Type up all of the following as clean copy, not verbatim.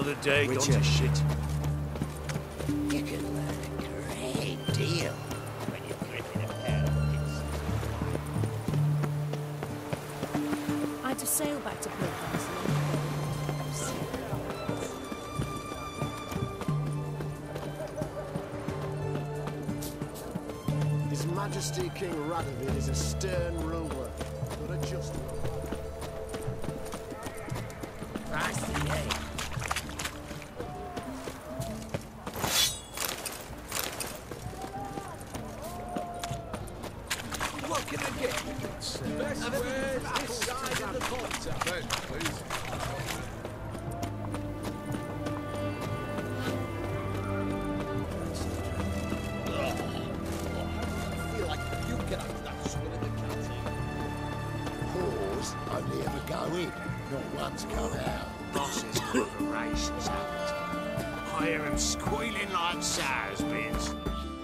Another day gone Richard. to shit. You can learn a great deal when you're gripping a pair of I had to sail back to Pilgrims His Majesty King Radovid is a stern ruler, but a just one. I see, eh? What can I get you, good sir? Best wares this side of the pond. Thanks, please. I feel like you get up to that swing in the canteen. Whores only ever go in, not once come out. Boss's corporations haven't. I hear him squealing like sows, bins.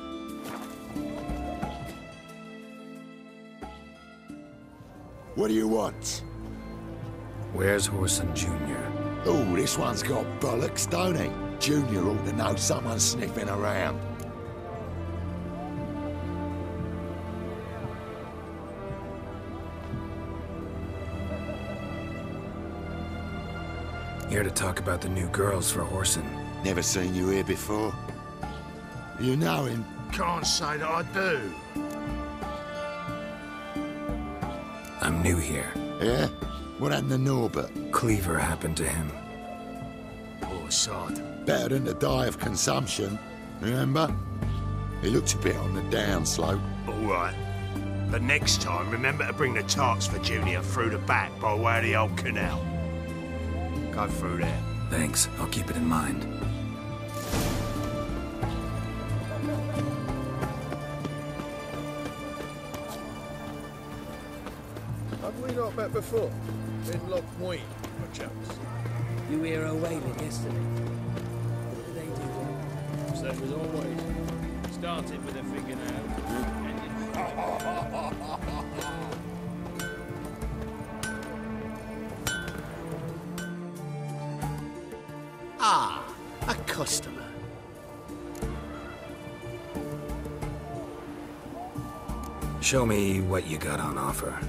What do you want? Where's Horson Jr.? Oh, this one's got bollocks, don't he? Junior ought to know someone's sniffing around. Here to talk about the new girls for Horson. Never seen you here before. You know him? Can't say that I do. I'm new here. Yeah? What happened to Norbert? Cleaver happened to him. Poor sod. Better than to die of consumption, remember? He looks a bit on the downslope. All right. But next time, remember to bring the tarts for Junior through the back by way of the old canal. Go through there. Thanks, I'll keep it in mind. Have we not met before? In Loch Moine, perchance? You hear her wailing yesterday? What did they do then? Same as always. Started with a fingernail, ended Ah, a customer. Show me what you got on offer.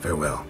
Farewell.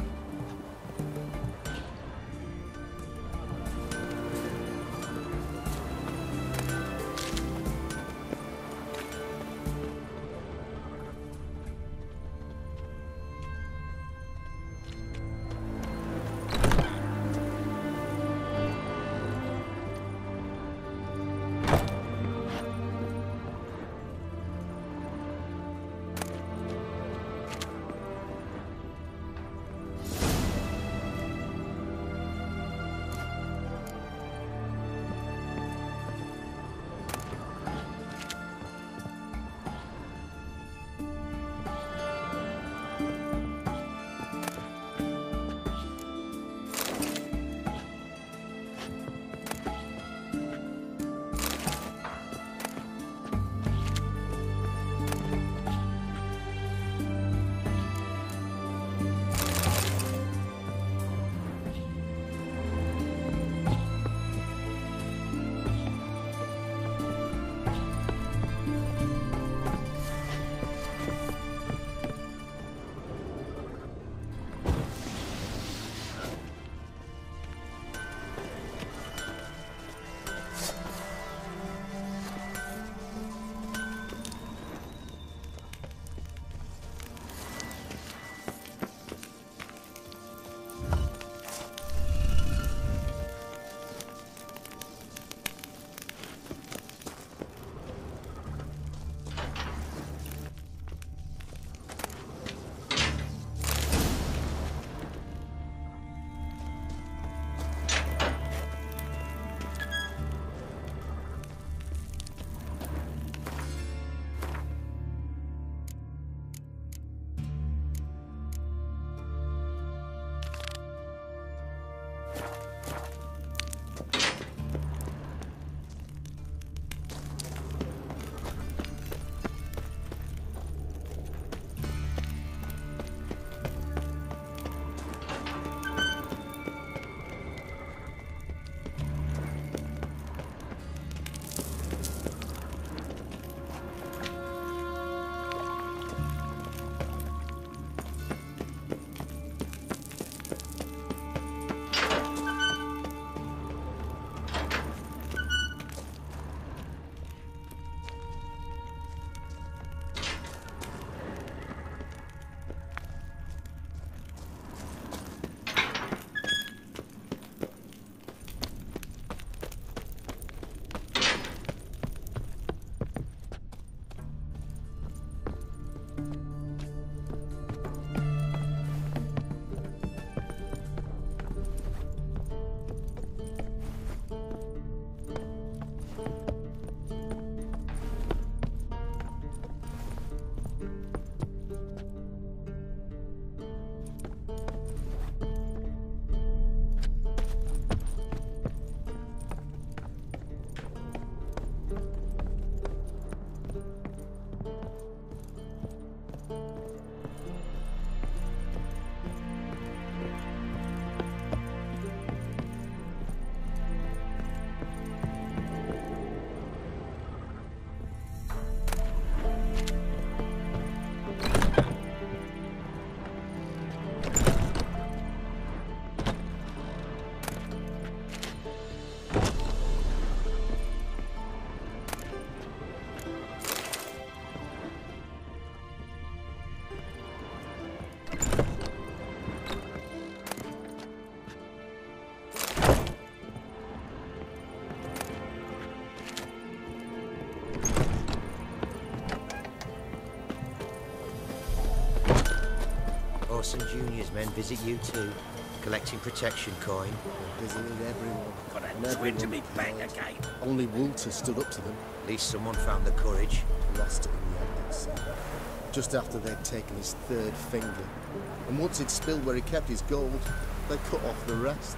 Orson Jr.'s men visit you too, collecting protection coin. They visited everyone. Got a And twin to everyone me back failed. again. Only Walter stood up to them. At least someone found the courage. Lost it in the end, they'd say. Just after they'd taken his third finger. And once he'd spilled where he kept his gold, they cut off the rest.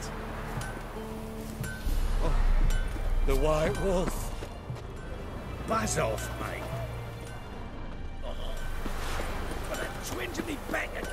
The White Wolf. Buzz off, mate. Got a twin to me back again.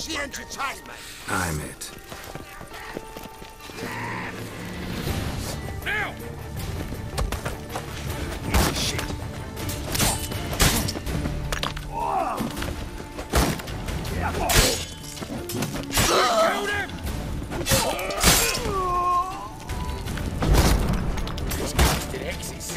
the entertainment. I'm it. Now! Shit. Killed him! This bastard exits.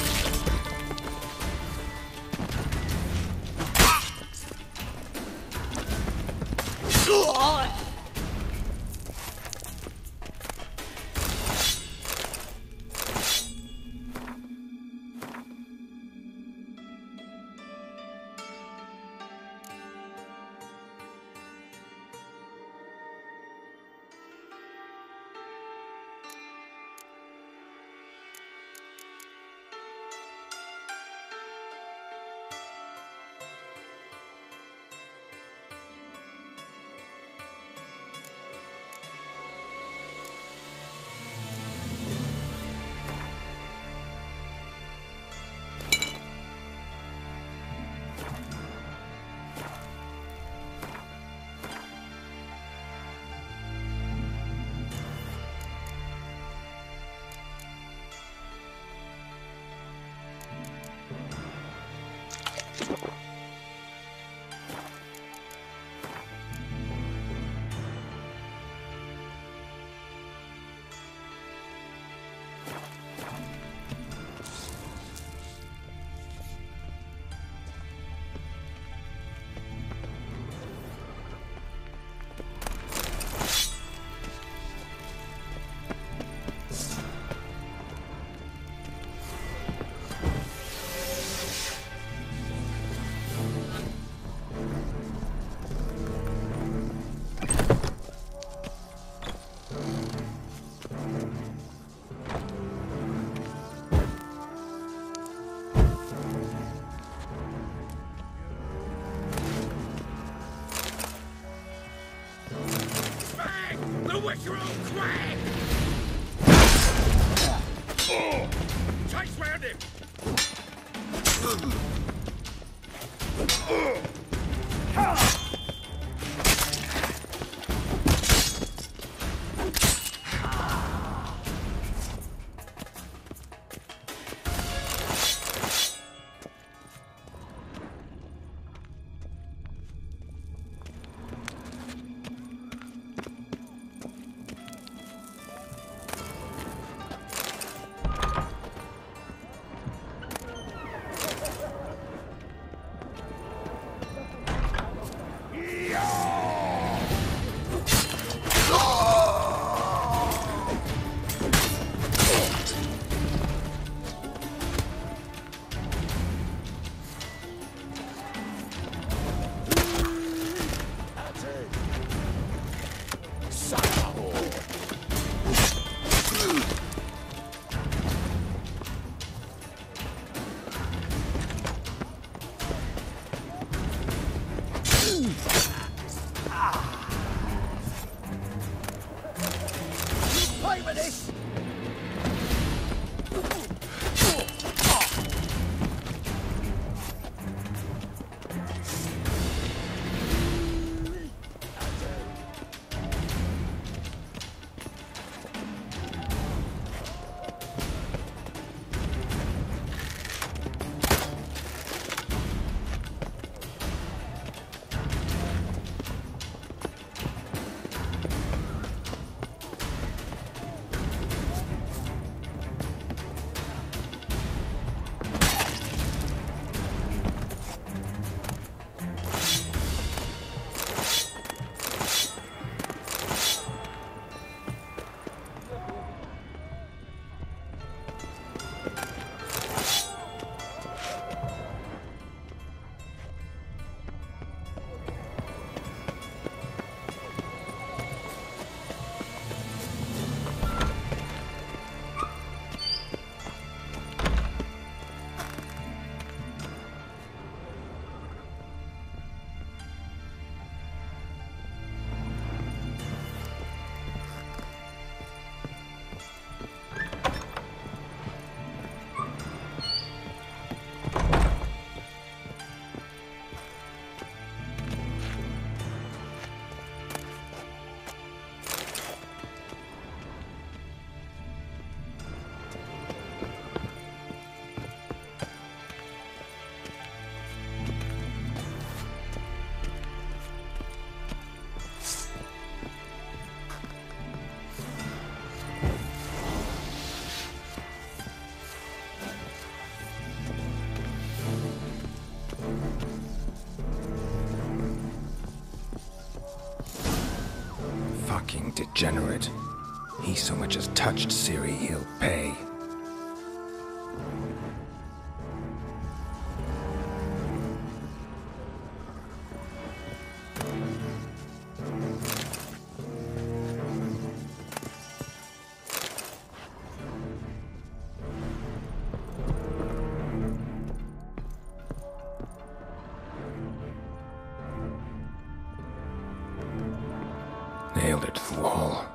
The Wickerel Crag! Chase round him! Play with this! degenerate. He so much as touched Ciri, he'll pay. Nailed it to the wall.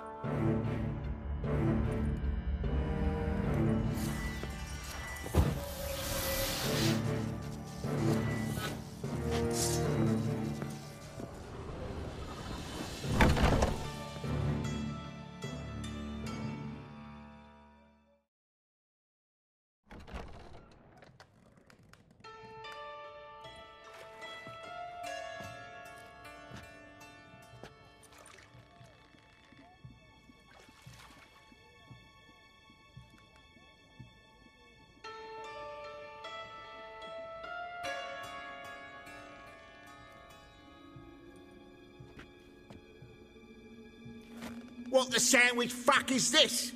What the sandwich fuck is this?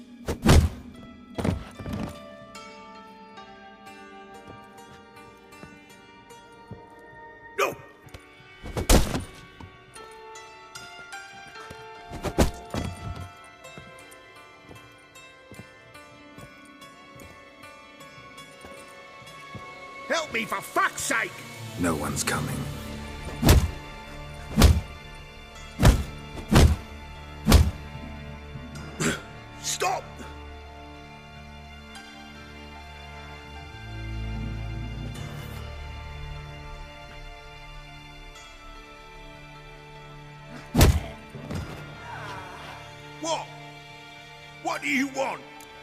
No! Help me, for fuck's sake! No one's coming. Stop! What? What do you want?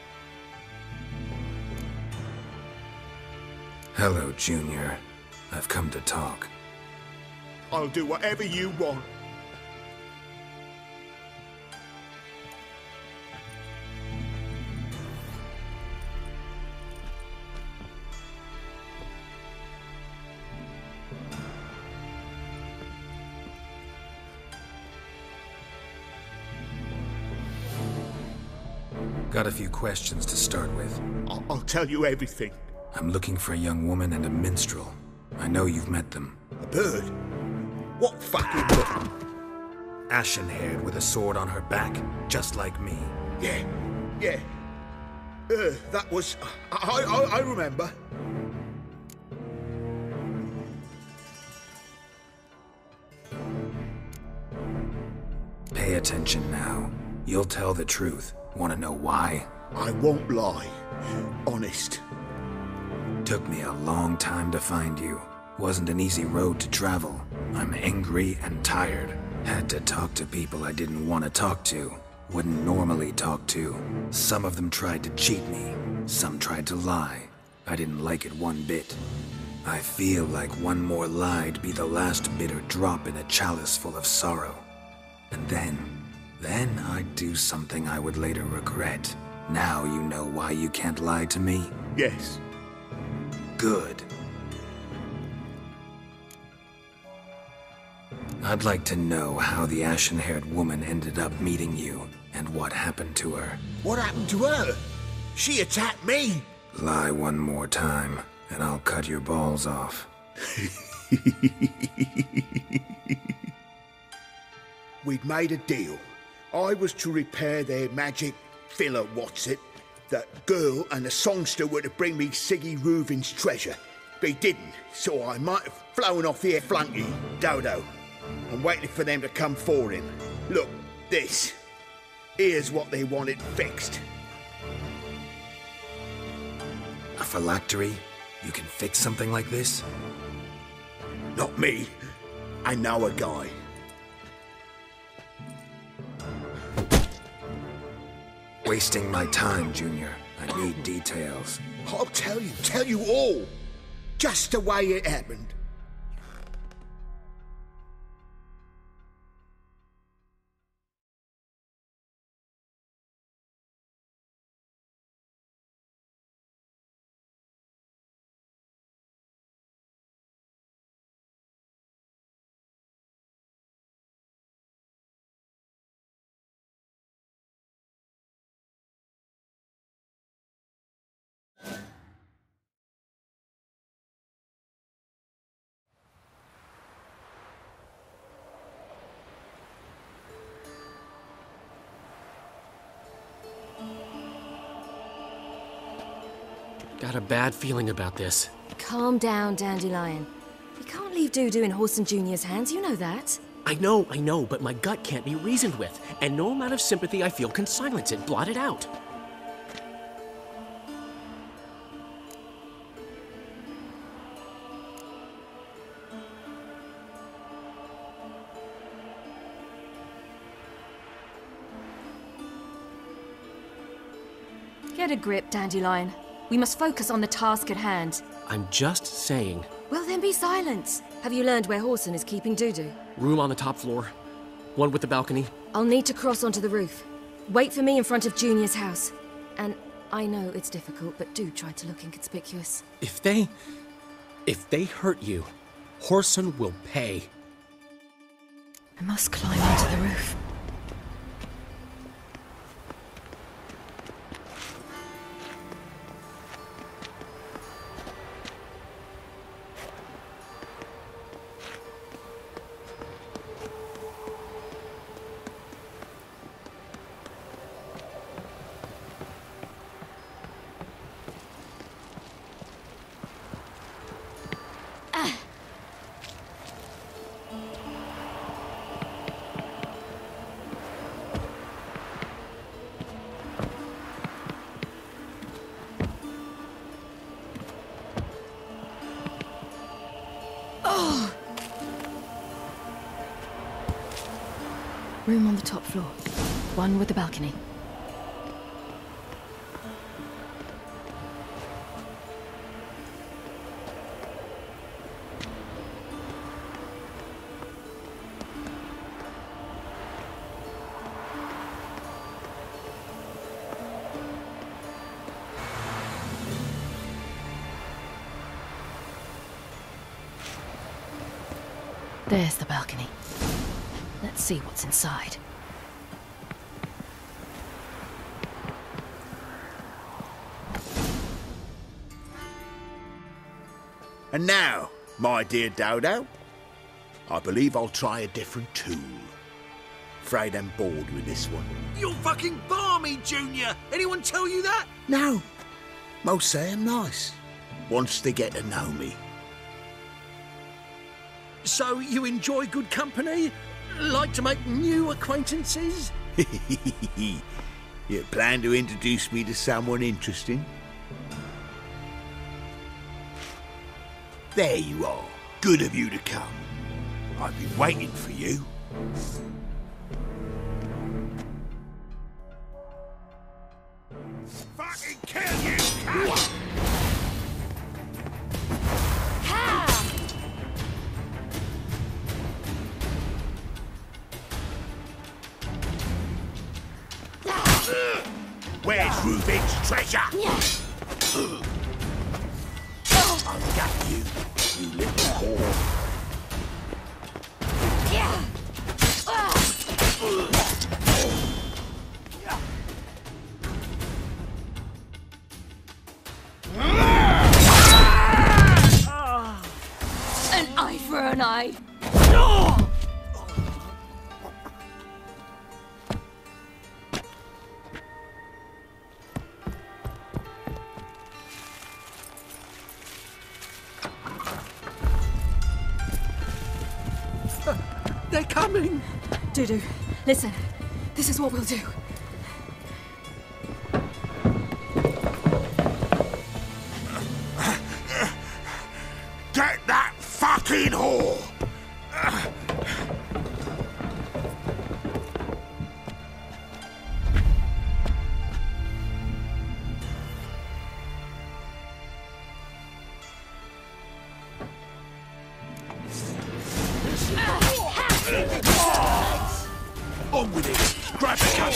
Hello, Junior. I've come to talk. I'll do whatever you want. Got a few questions to start with. I'll tell you everything. I'm looking for a young woman and a minstrel. I know you've met them. A bird? What fucking bird? Ashen-haired with a sword on her back, just like me. Yeah. That was... I remember. Pay attention now. You'll tell the truth. Want to know why? I won't lie. Honest. Took me a long time to find you. Wasn't an easy road to travel. I'm angry and tired. Had to talk to people I didn't want to talk to. Wouldn't normally talk to. Some of them tried to cheat me. Some tried to lie. I didn't like it one bit. I feel like one more lie'd be the last bitter drop in a chalice full of sorrow. And then I'd do something I would later regret. Now you know why you can't lie to me? Yes. Good. I'd like to know how the ashen-haired woman ended up meeting you, and what happened to her. What happened to her? She attacked me! Lie one more time, and I'll cut your balls off. We'd made a deal. I was to repair their magic filler, That girl and the songster were to bring me Siggy Reuven's treasure. They didn't, so I might have flown off here flunky, Dodo. I'm waiting for them to come for him. Look, this. Here's what they wanted fixed. A phylactery? You can fix something like this? Not me. I know a guy. Wasting my time, Junior. I need details. I'll tell you all. Just the way it happened. Got a bad feeling about this. Calm down, Dandelion. You can't leave Dudu in Horson Jr.'s hands, you know that. I know, but my gut can't be reasoned with, and no amount of sympathy I feel can silence it, blot it out. Get a grip, Dandelion. We must focus on the task at hand. I'm just saying. Well, then be silent. Have you learned where Horson is keeping Dudu? Room on the top floor. One with the balcony. I'll need to cross onto the roof. Wait for me in front of Junior's house. And I know it's difficult, but do try to look inconspicuous. If they hurt you, Horson will pay. I must climb onto the roof. Room on the top floor. One with the balcony. There's the balcony. Let's see what's inside. And now, my dear Dodo, I believe I'll try a different tool. Afraid I'm bored with this one. You're fucking balmy, Junior! Anyone tell you that? No. Most say I'm nice. Once they get to know me. So you enjoy good company? Like to make new acquaintances? You plan to introduce me to someone interesting? There you are. Good of you to come. I've been waiting for you. Fucking kill you, cat! Where's Reuben's treasure? I've got you, you little whore. An eye for an eye. They're coming! Dudu, listen. This is what we'll do. Get that fucking whore! On with it! Grab the gun!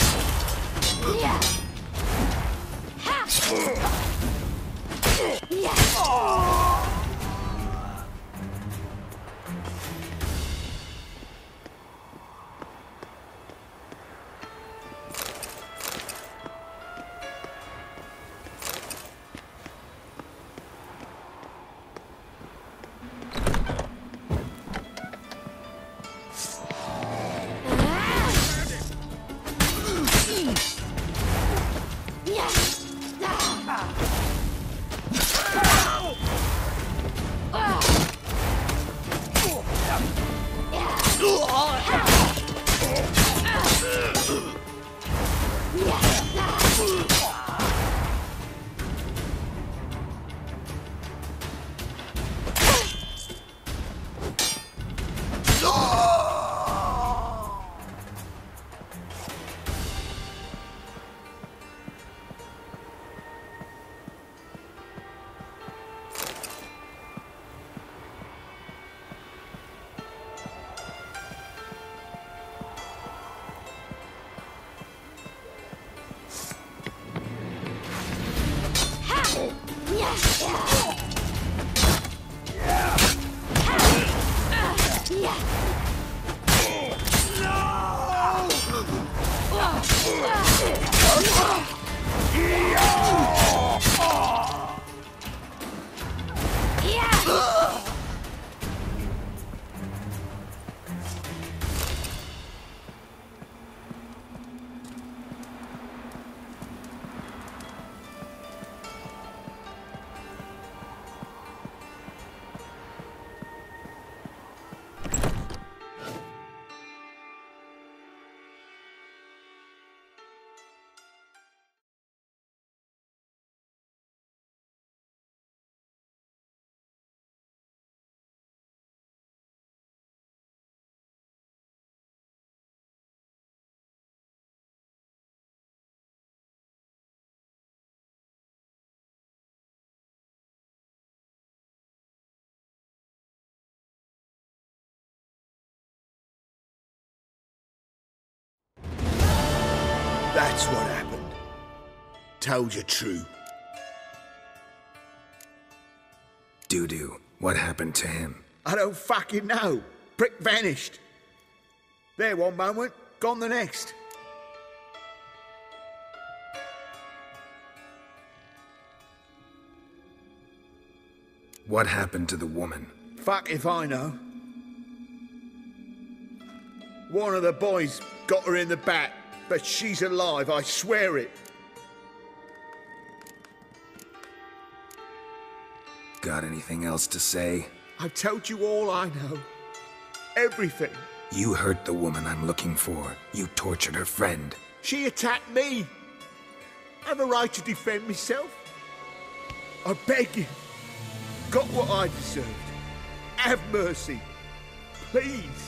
That's what happened. Told you true. Dudu, what happened to him? I don't fucking know. Prick vanished. There one moment, gone the next. What happened to the woman? Fuck if I know. One of the boys got her in the back, but she's alive, I swear it. Got anything else to say? I've told you all I know. Everything. You hurt the woman I'm looking for. You tortured her friend. She attacked me. I have a right to defend myself. I beg you. Got what I deserved. Have mercy. Please.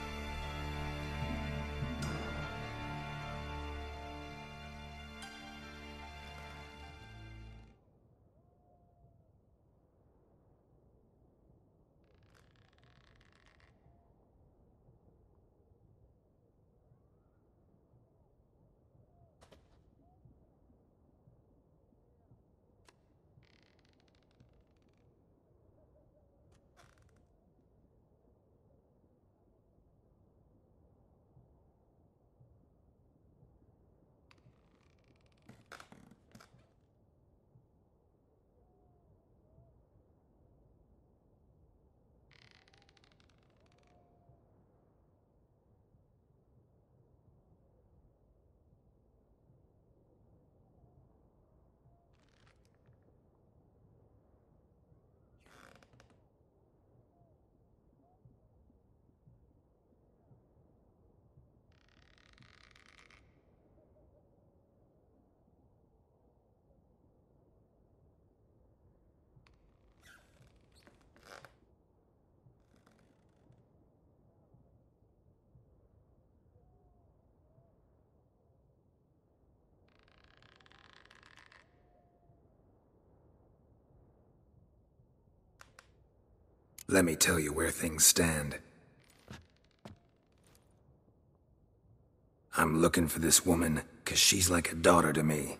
Let me tell you where things stand. I'm looking for this woman, 'cause she's like a daughter to me.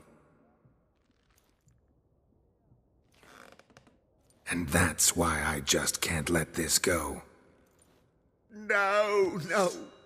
And that's why I just can't let this go. No, no.